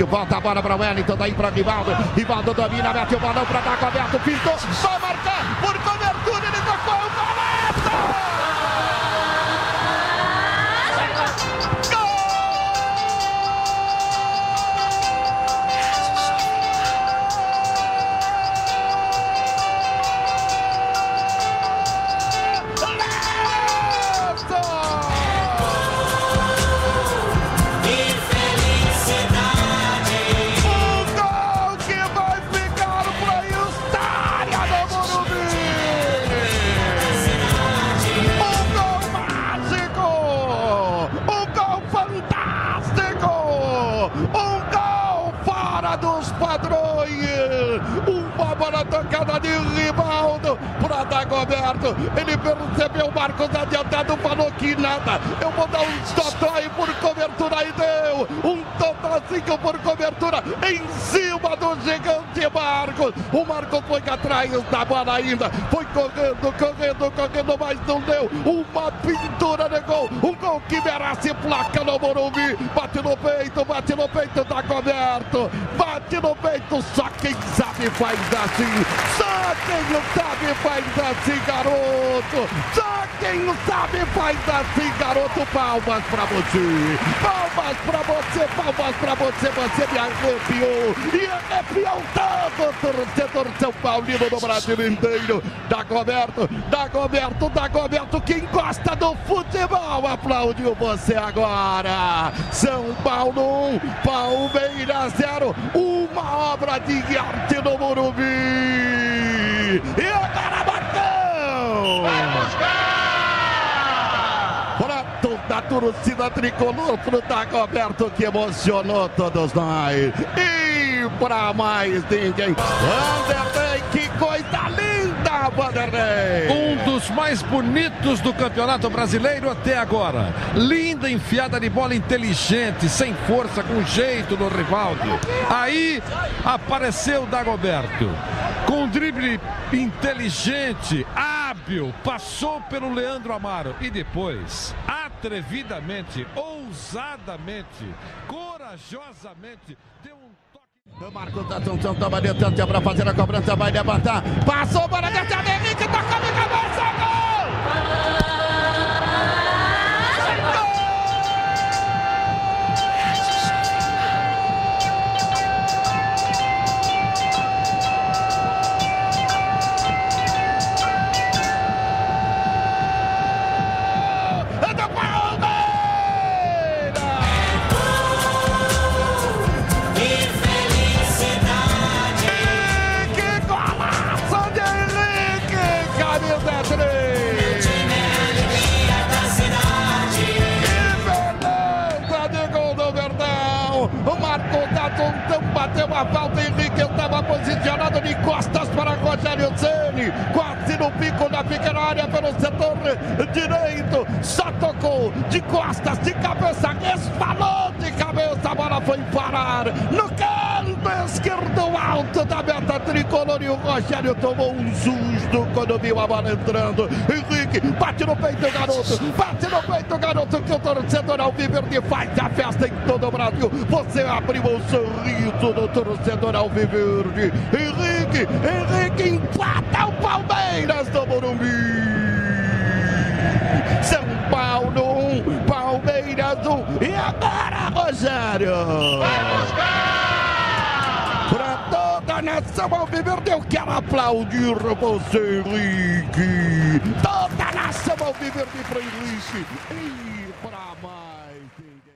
volta a bola para o Wellington, daí para Rivaldo. Rivaldo domina, mete o balão para Dago aberto, pintou, vai marcar por cobertura, ele tocou o golaço! Dos padrões, uma bola tocada de Rivaldo para Dagoberto, ele percebeu o Marcos adiantado, falou que nada, eu vou dar um totó aí por cobertura, e deu um totózinho por cobertura em cima do gigante Marcos. O Marcos foi atrás da bola ainda, foi correndo, mas não deu, uma pintura de gol, um gol que merece placa no Morumbi, bate no peito Dagoberto, bate no peito, só quem sabe faz assim, só quem sabe faz assim, garoto, só quem sabe faz assim, garoto. Palmas pra você, você me arrepiou, e arrepiou todo o torcedor São Paulino do Brasil inteiro. Dagoberto, quem gosta do futebol aplaudiu você agora. São Paulo 1, Palmeiras 0, uma obra de arte no Morumbi. E agora bateu! Vai buscar! Para toda a torcida tricolor, pro Dagoberto, que emocionou todos nós. E para mais ninguém, Vanderlei, que coisa linda, Vanderlei! Um dos mais bonitos do Campeonato Brasileiro até agora. Linda enfiada de bola, inteligente, sem força, com jeito no Rivaldo. Aí apareceu o Dagoberto, com um drible inteligente, hábil, passou pelo Leandro Amaro e depois, atrevidamente, ousadamente, corajosamente, deu um toque. O Marcos da Assunção toma distância para fazer a cobrança, vai levantar, passou para dentro, Henrique, tocou de cabeça, gol! O Marcos da Assunção bateu a falta, Henrique estava posicionado de costas para Rogério Ceni, quase no pico da pequena área pelo setor direito, só tocou de costas, de cabeça, resvalou de cabeça, a bola foi parar no canto esquerdo alto da meta tricolor e o Rogério tomou um susto quando viu a bola entrando. Henrique bate no peito, garoto, que o torcedor alviverde faz a festa em todo o Brasil. Você abriu o sorriso do torcedor alviverde. Henrique empata o Palmeiras do Morumbi. São Paulo 1, Palmeiras 1. E agora, Rogério? Vai buscar! Para toda a nação alviverde, eu quero aplaudir você, Henrique. Toda a nação alviverde para Henrique. E para mais ninguém.